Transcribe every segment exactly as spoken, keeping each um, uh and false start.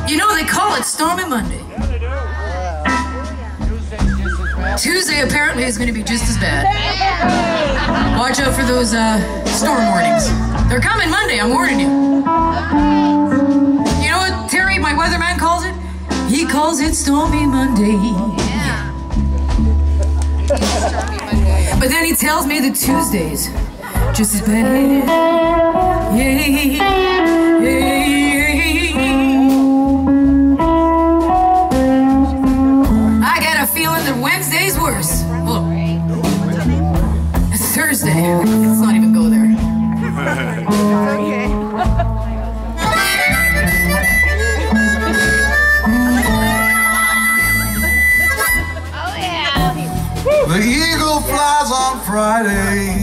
You know, they call it Stormy Monday. Tuesday apparently is going to be just as bad. Watch out for those uh, storm warnings. They're coming Monday, I'm warning you. You know what Terry, my weatherman, calls it? He calls it Stormy Monday. Yeah. Stormy Monday. But then he tells me that Tuesday's just as bad. Yeah, yeah, yeah. I got a feeling that Wednesday's worse. Look, it's Thursday. Let's not even go there. Okay. Oh yeah. The eagle flies on Friday.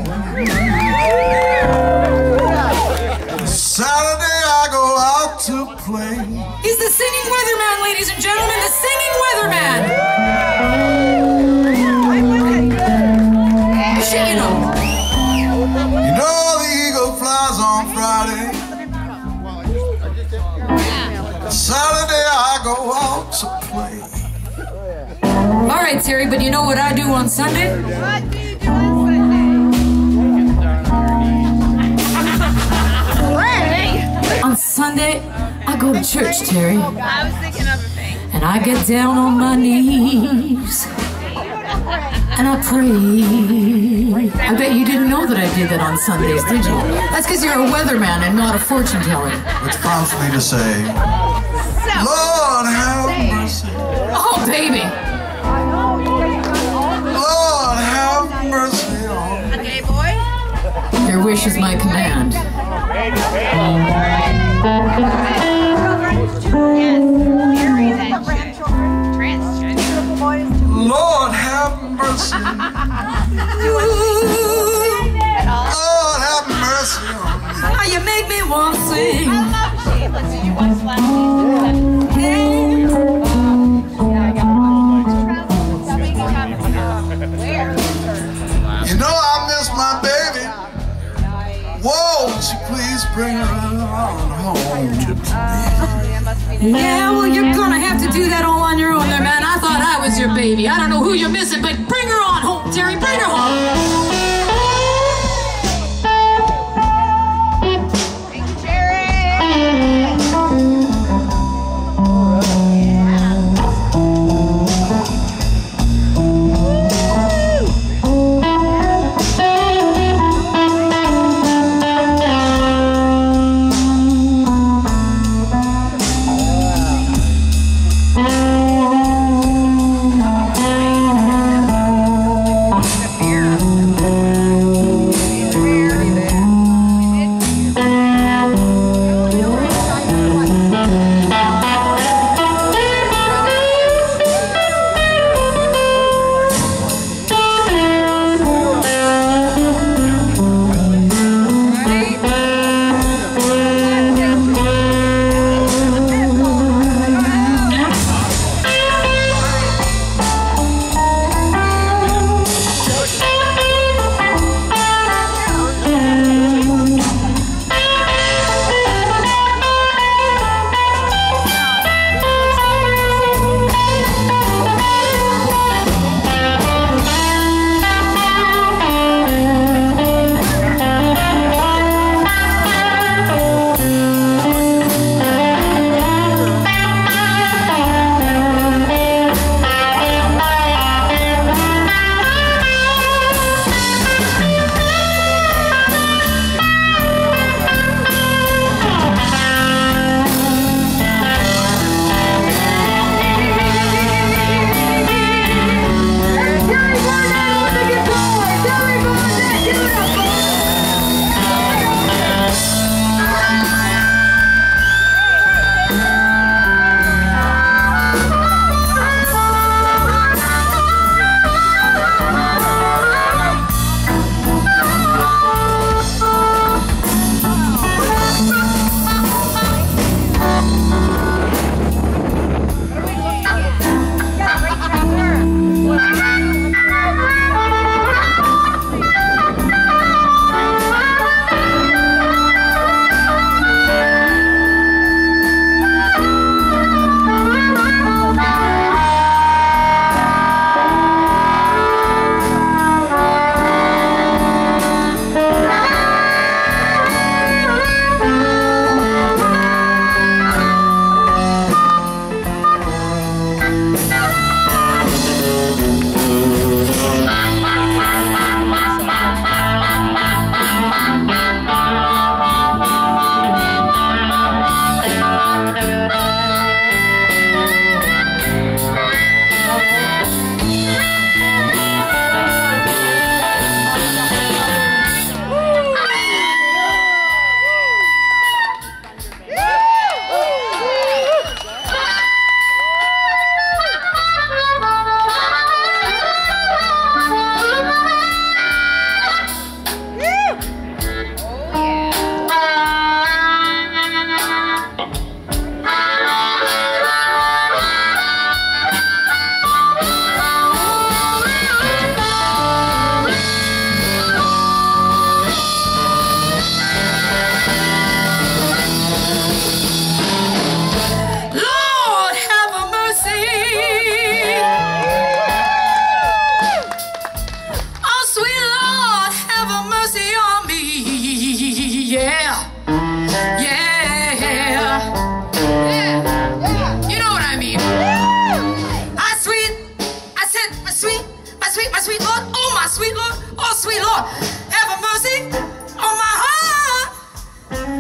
Saturday I go out to play. He's the singing weatherman, ladies and gentlemen, the singing weatherman. Shit, you know. You know the eagle flies on Friday. Saturday I go out to play. All right, Terry, but you know what I do on Sunday? What do you do on Sunday? On Sunday, I go to church, Terry. I was thinking of a thing. And I get down on my knees. And I pray. I bet you didn't know that I did that on Sundays, did you? That's because you're a weatherman and not a fortune teller. Which prompts me to say, Lord have mercy. Oh, baby. Lord have mercy on me. Okay, boy. Your wish is my command. Lord have mercy. Lord have mercy on me. How you make me want to sing. I love Shameless. Did you watch last season? You know I miss my baby. Whoa, would you please bring her on home to me? Yeah, well, you're gonna have to do that all on your own there, man. I thought I was your baby. I don't know who you're missing, but bring her on home, Terry. Bring her home.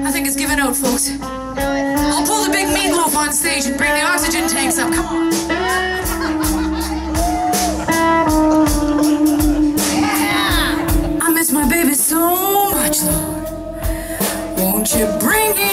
I think it's giving out, folks. I'll pull the big meatloaf on stage and bring the oxygen tanks up. Come on. Yeah. I miss my baby so much, Lord. Won't you bring it?